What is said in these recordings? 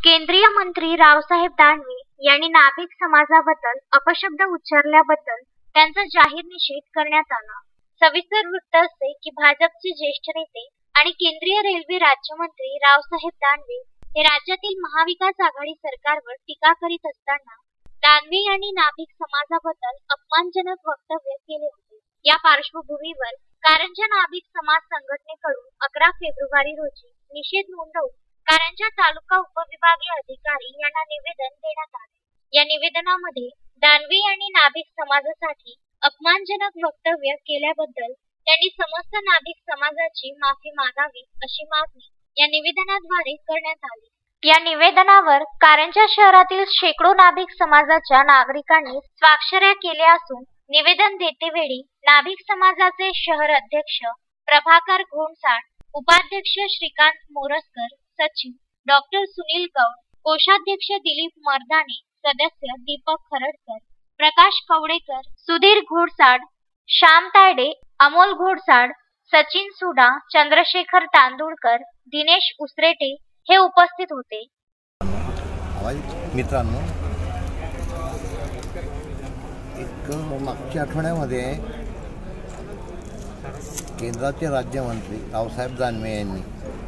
केंद्रीय मंत्री रावसाहेब दानवे यांनी नाभिक समाजाबद्दल अपशब्द उच्चारल्याबद्दल त्यांचा जाहीर निषेध करण्यात आला। सविस्तर वृत्त असे की भाजपचे ज्येष्ठ नेते आणि केंद्रीय रेल्वे राज्यमंत्री रावसाहेब दानवे हे राज्यातील महाविकास आघाडी सरकारवर टीका करीत असताना दानवे यांनी नाभिक समाजाबद्दल अपमानजनक वक्तव्य केले होते। या पार्श्वभूमीवर कारंजा नाभिक समाज संघटनेकडून 11 फेब्रुवारी रोजी निषेध नोंदवून कारंजा तालुका उपविभागीय अधिकारी यांना निवेदन देण्यात आले। या निवेदनामध्ये दानवे यांनी नाभिक समाजासाठी अपमानजनक वक्तव्य केल्याबद्दल त्यांनी समस्त नाभिक समाजाची माफी मागावी अशी मागणी या निवेदनाद्वारे करण्यात आली। या निवेदनावर कारंजा शहरातील शेकडो नाभिक समाजाच्या नागरिकांनी स्वाक्षऱ्या केल्या असून निवेदन देतेवेळी नाभिक समाजाचे शहर अध्यक्ष प्रभाकर घोणसाड, उपाध्यक्ष श्रीकांत मोरसकर, सचिव डॉक्टर सुनील गौड, कोषाध्यक्ष दिलीप मर्दाने, सदस्य दीपक खरडकर, प्रकाश कवडेकर, सुधीर घोडसाड, श्याम तायडे, अमोल घोडसाड, सचिन सुडा, चंद्रशेखर तांदुळकर, दिनेश उसरेटे हे उपस्थित होते। मित्रांनो, एक मागच्या आठवड्यामध्ये केंद्राचे राज्यमंत्री रावसाहेब दानवे यांनी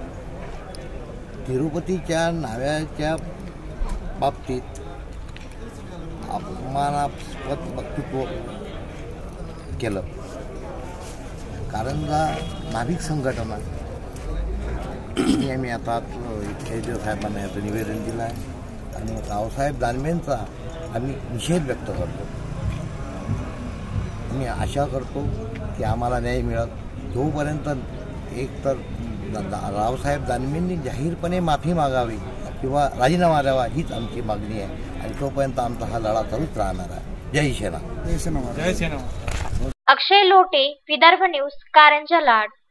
तिरुपतीच्या नाव्याच्या बाबतीत अपमानास्पद वक्तव्य केलं। कारंजा नाभिक संघटना मी आता जयदेव साहेबांना याचं निवेदन दिलं आहे आणि रावसाहेब दानवेंचा आम्ही निषेध व्यक्त करतो। मी आशा करतो की आम्हाला न्याय मिळेल। जोपर्यंत एक तर रावसाहेब दानवेंनी जाहीरपणे माफी मागावी किंवा राजीनामा द्यावा हीच आमची मागणी आहे आणि तोपर्यंत आमचा हा लढा चालूच राहणार आहे। जय सेना। अक्षय लोटे, विदर्भ न्यूज, कारंजा लाड।